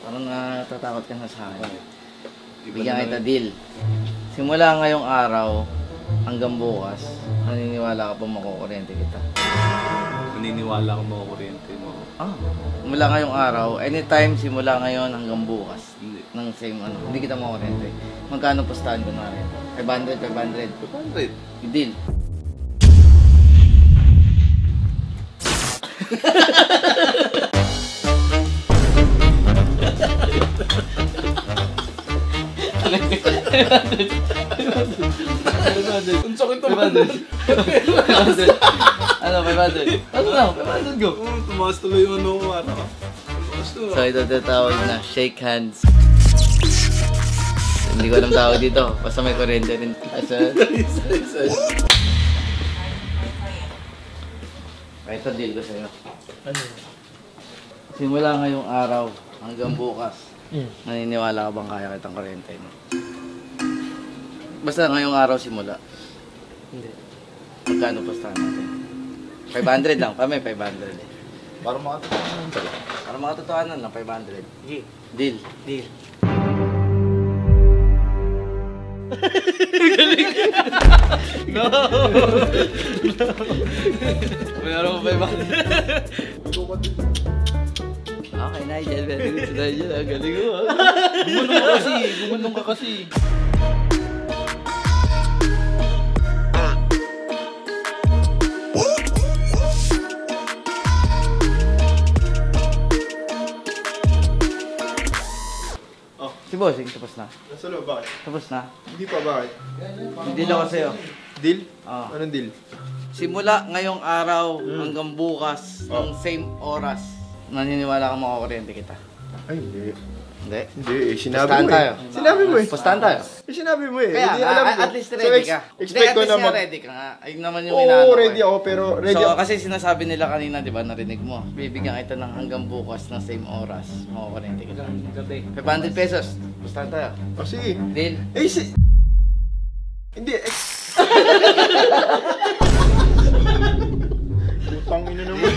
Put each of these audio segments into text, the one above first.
Parang natatakot ka na sa akin. Bigyan kita deal. Simula ngayong araw hanggang bukas, naniniwala ka pa makukuryente kita. Naniniwala akong makukuryente mo. Mula ngayong araw, anytime simula ngayon hanggang bukas, ng same ano, hindi kita makukuryente. Magkano pustahan ko na rin? 500, 500. 500. Deal. Ang sakit naman. Ano, 500? Ano na? 500 go. Tumaas tuloy yung ano ko. So ito tawag na shake hands. Hindi ko alam tawag dito. Basta may kuryente rin. Ito deal ko sa'yo. Ano? Simula ngayong araw hanggang bukas, naniniwala ka bang kaya kitang kuryente mo? Basta ngayong araw simula. Hindi. Magkano pustahan natin? 500 lang. Kami 500. Para makatotohanan pala. Para makatotohanan lang, 500. Sige. Deal. Deal. No! Mayroon mo 500. Okay, Nigel. Very good si Nigel. Ang galing mo. Gumanong ka kasi. Si Bossing, tapos na. Nasa loob, bakit? Tapos na. Hindi pa, bakit? Deal ako sa'yo. Deal? Oo. Anong deal? Simula ngayong araw hanggang bukas ng same oras, naniniwala ka makakuryente kita. Ay, hindi. Hindi. Hindi, sinabi Pustahan mo tayo. Sinabi mo Pustahan tayo. Sinabi mo Kaya Hindi alam ko. at least ready ka. Expect ko na ready ka nga. Ayun naman yung Oo, inaano ko ready ako, pero ready So, ako. kasi sinasabi nila kanina, di ba, narinig mo, bibigyan kita ng hanggang bukas ng same oras, makakuryente kita. Gabi. 500 pesos. Pustahan tayo. O, sige. Deal. Hindi, Utang ina naman.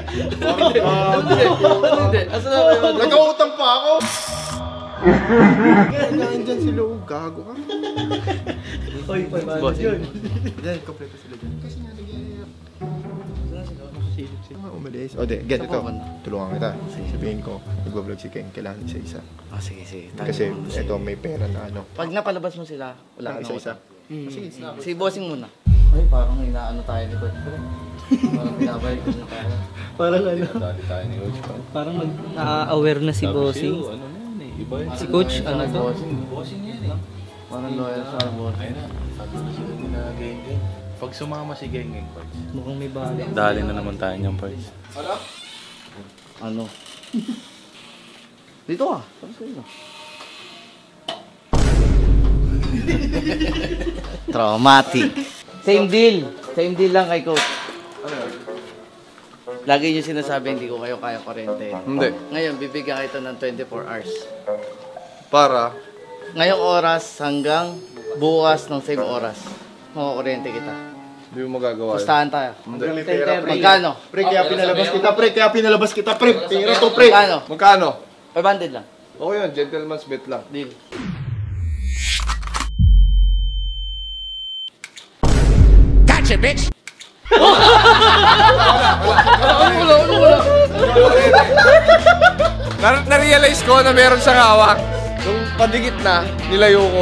Hindi. Asa na kayo? Nagkautang pa ako. Kailangan dyan sila. Gago ka. Oy, 500 yun. Dyan, kompleto sila dyan. Kasi nga, umalis. O, de, get ito. Tulungan kita. Sabihin ko, nag-vlog si Ken. Kailangan isa-isa. Sige, sige. Kasi ito, may pera na ano. Pag napalabas mo sila, wala ka Isa-isa. Sige, si Bossing muna. Ay, parang inaano tayo ni Coach. Parang pinabalik ko na tayo. Parang ano? Dali tayo ni Coach. Parang na-aware na si Bossing. Ano na yan eh. Iba yan. Si Coach, ano to? Bossing yan eh. Parang loyal sa Bossing. Ayun na. Sabi ko sila nila Geng-Geng. Pag sumama si Geng-Geng, Pards. Mukhang may bala. Dali na naman tayo niyang Pards. Ano? Dito ka. Tapos dito. Traumatic. Same deal. Same deal lang kay Coach. Lagi niyo sinasabi hindi ko kayo kaya kuryente. Hindi. Ngayon, bibigyan kita ng 24 hours. Para? Ngayong oras hanggang bukas ng same oras. Makukuryente kita. Hindi mo magagawa. Pustahan tayo. May pera, pre. Magkano? Pre, kaya pinalabas kita, pre. Kaya pinalabas kita, pre. Pera to, pre. Magkano? Magkano? 500 lang. Okay yun, gentleman's bet lang. Deal. Gotcha, bitch! Na-realize ko na meron siyang hawak. Nung padikit na, nilayo ko.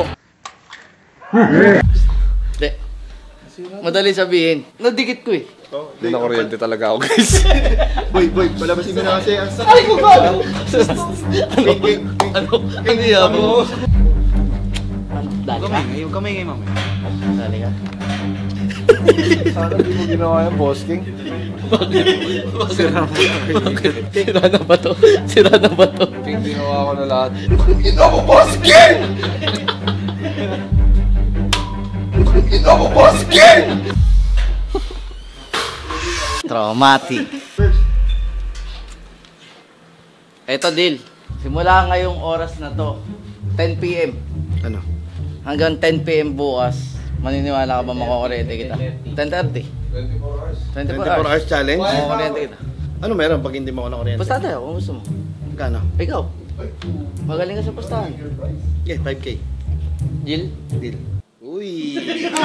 Hindi. Madali sabihin. Nadikit ko eh. Hindi na kuryente talaga ako, guys. boy, palabasin mo na kasi. Ay, ko ba? Ano? Hindi ako. Dali ka? Yung kamay ngayon, mamaya. Dali ka? Sana hindi mo ginawa yung boss king. Sira na ba to? Sira na ba to? King, ginawa ko na lahat. Ginawa mo, boss king! Ginawa mo, boss king! Traumatic. Eto deal. Simula ngayong oras na to, 10 PM. Ano? Hanggang 10 PM bukas, maniniwala ka ba makukuryente kita? 10:30. 24 hours. challenge? Makukuryente kita. Ano meron pag hindi mo ako na kuryente? Basta tayo, kung gusto mo. Magkano? Ikaw. Magaling ka sa pustahan. Yeah, 5K. Jill? Deal. Uy!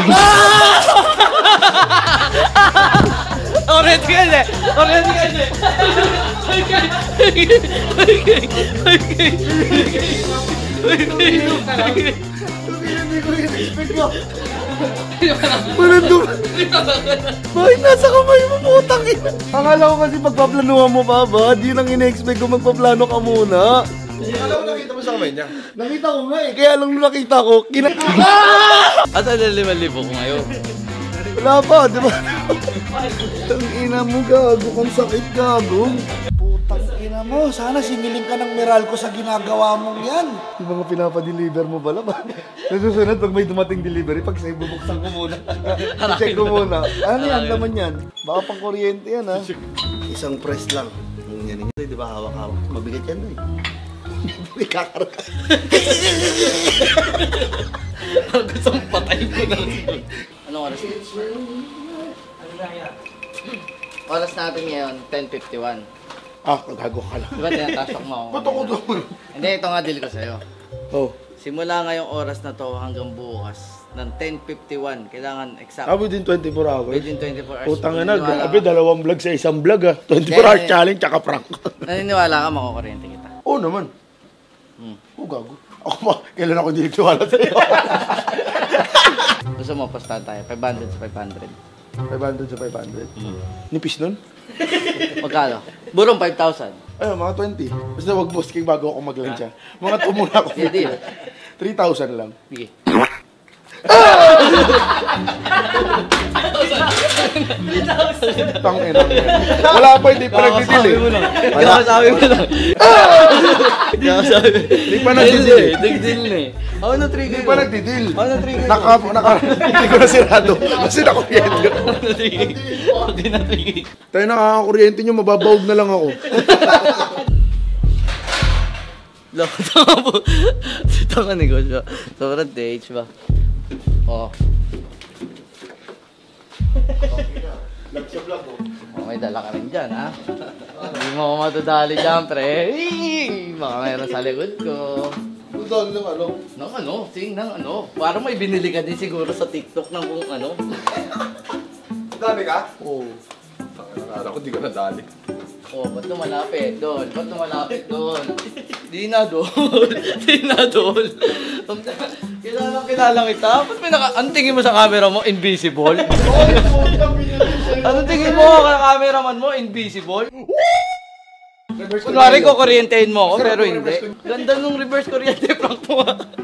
Orange ka na! Orange ka na! Bakit nasa kamay mo, putang ina? Akala ko kasi pagpaplanuhan mo pa ba? Di nang ina-expect ko magpaplano ka muna. Alam mo, nakita mo sa kamay niya. Nakita ko nga eh, kaya lang nung nakita ko, At ano 5,000 ko ngayon? Wala pa, di ba? Putang ina mo, gago, kung sakit, gago. Putang ina mo, sana singiling ka ng Meralco sa ginagawa mong yan. Yung mga pinapadeliver mo pala ba? Nasusunod pag may dumating delivery, pag sa'yo bubuksan ko muna. Check ko muna. Ano yan, laman yan? Baka pang kuryente yan, ha? Isang press lang. Yung yan ito, di ba, hawak-hawak. Mabigat yan, eh. May kakarga. Gusto mong patay ko na. Anong oras? Oras natin ngayon, 10:51. Gago ka lang. Di ba tinatasok mo ako? Ba't ako doon? Hindi, ito nga deal ko sa'yo. Oh. Simula ngayong oras na to hanggang bukas, ng 10:51, kailangan exact. Within 24 hours? Within 24 hours. Putang ina, Naniniwala grabe, ka? 2 vlog sa isang vlog, 24 hours challenge, tsaka prank. Naniniwala ka, makukuryente kita. Oo naman. Gago. Ako pa, kailan ako hindi nagtiwala sa'yo? Gusto mo, postahan tayo. 500 sa 500. 500 sa 500. Nipis nun? Magkano? Burong 5,000. Ayun, mga 20. Basta wag posting bago ako mag-lunch, ha? Mga tumula ako. Sige, deal. 3,000 lang. Sige. Tangina. Wala pa, hindi pa nagdidil eh. Kakasabi mo lang. Kakasabi. Hindi pa nagdidil eh. Nagdil na eh. Ako na trigger Hindi ko. pa nagdidil. Ako na trigger ko. Hindi ko na sirado. Kasi nakuryente. Hindi na trigger. Tayo nakakakuryente nyo, mababawag na lang ako. Loko, tanga po. Tanga negosyo. Sobrang stage ba? Oo. Oh, may dala ka rin dyan, ha? Hindi mo ako matadali dyan, pre. Baka mayroon sa likod ko. Doon lang ano. Nang ano? Sing, nang ano? Parang may binili ka din siguro sa TikTok ng kung ano. Dami ka? Oo. Akala ko di ka nadali. Oh, ba't lumalapit doon? Ba't lumalapit doon? Di na doon. Di na doon. Kilala kita. Ba't may anong tingin mo sa camera mo? Invisible? Anong tingin mo sa cameraman mo? Invisible? Kunwari ko kuryentehin mo ako, pero hindi. Ganda nung reverse kuryente prank mo.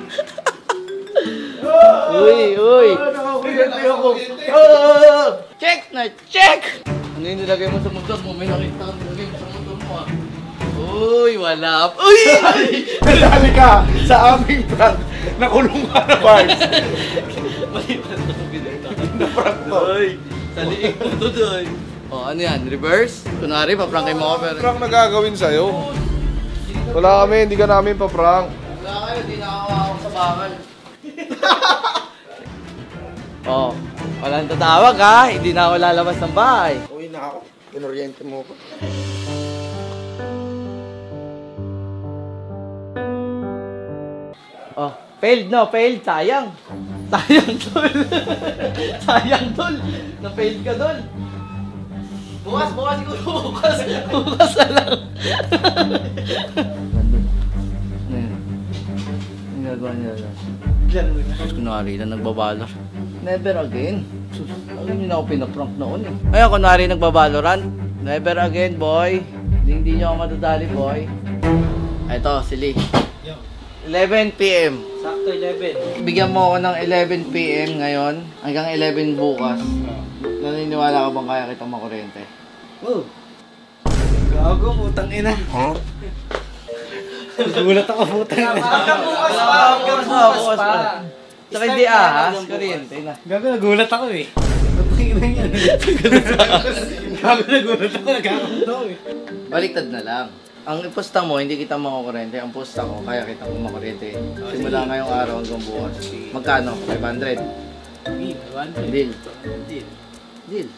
Uy! Nakakuryente ako. Check na check! Ano yung nilagay mo sa motor mo? May nakita ang nilagay mo sa motor mo, ah. Uy, wala. Uy! Nadali ka sa aming prank. Nakulong ka na, Barbs. Mali pa ito sa binenta. Na-prank to. Uy, sa liig mo to doon. Oh, ano yan? Reverse? Kunwari, paprangkin mo ako pero... Prank na gagawin sa'yo. Wala kami, hindi ka namin pa-prank. Wala kayo, di nakakawak sa bakal. Oh, walang tatawag ha. Hindi na ako lalabas ng bahay. Uy, na ako. Kinuryente mo ko. Oh, failed no, failed. Sayang. Sayang tol. Sayang tol. Na-failed ka tol. Bukas siguro. Bukas na lang. Ang gagawa nila lang. Tapos kunwari na nagbabalor. Never again. Sus, hindi na ako pinaprank noon eh. Ngayon kunwari nagbabalorant. Never again boy. Hindi nyo ako matadali boy. Ito, si Lee. 11 PM. Sakto 11. Bigyan mo ako ng 11 PM ngayon hanggang 11 bukas. Naniniwala ka bang kaya kitang makuryente? Oh. Gago, putang ina. Huh? Gulat ako, putang ina. Bukas pa. Saka hindi ahas, kuryente na. Gago, nagulat ako eh. Putang ina yan. Gago, nagulat ako. Nagkakamdaw eh. Baliktad na lang. Ang iposta mo, hindi kita makukuryente. Ang posta ko, kaya kita makuryente. Simula ngayong araw hanggang bukas. Magkano? 500? Deal. Deal.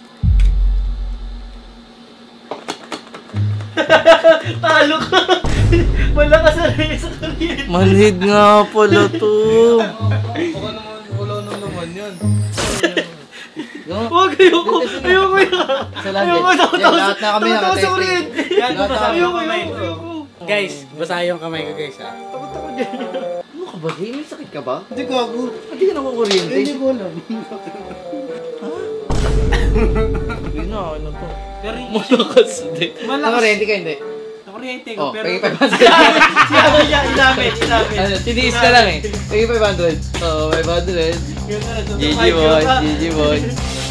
Talo ka. Wala ka sa rin. Manhid nga pala to. Baka naman, wala naman yan. Huwag, ayoko. Ayoko yan. Sa lahat lahat na kami nakatesting. Ayoko. Guys, basa yung kamay ko guys ha. Ano ka ba? May sakit ka ba? Hindi gago. Hindi ka nakukuryente. Hindi ko alam. Hindi na, ano to? Pero Malakas hindi. Nakuryente ka hindi? nakuryente ko, Oh, pero... pagi 500. Ano siya, inamit. Ano, tiniis ka lang eh. Pagi 500. Oo, 500. Yun na, GG boys, GG boys.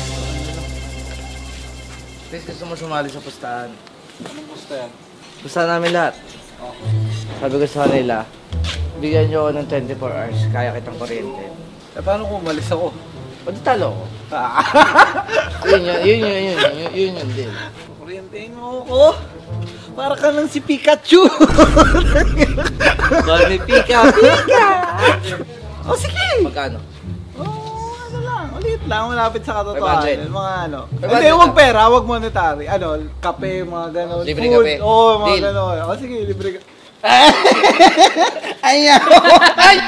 Please, gusto mo sumali sa pustahan? Anong gusto yan? Pustahan namin lahat. Sabi ko sa kanila, bigyan nyo ako ng 24 hours, kaya kitang kuryente. Eh, paano kung umalis ako? O di talo ko. Yun yun din. Kuryentein Oo mo. ko. Para ka lang si Pikachu. Bani Pika! O sige. Magkano? Ano lang, ulit lang, malapit sa katotohanan. 500. Mga ano. 500 Hindi, lang. wag pera, wag monetary. Ano, kape, mga ganon. Libre Food. kape. Oo, mga Deal. ganon. O sige, libre ka. Ayaw! Ay!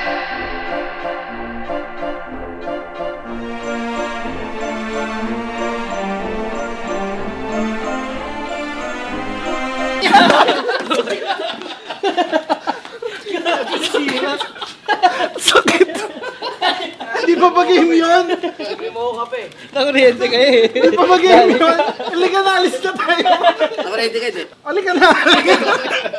Hindi pa ba game yun? Libre mo ako kape. Nakuryente kayo eh. Hindi pa ba game yun? Halika na, alis na tayo. Nakuryente ka din. Halika na, halika na.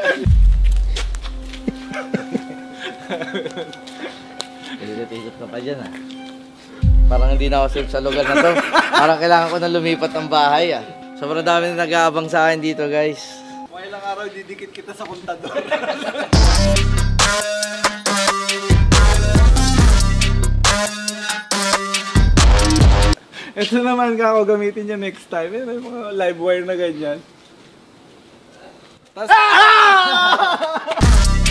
Isip na pa dyan ah. Parang hindi na ako safe sa lugar na to. Parang kailangan ko na lumipat ng bahay ah. Sobrang dami na nag-aabang sa akin dito guys. Mga ilang araw, didikit kita sa kontador. Ito naman kako gamitin niya next time. May mga live wire na ganyan. Tas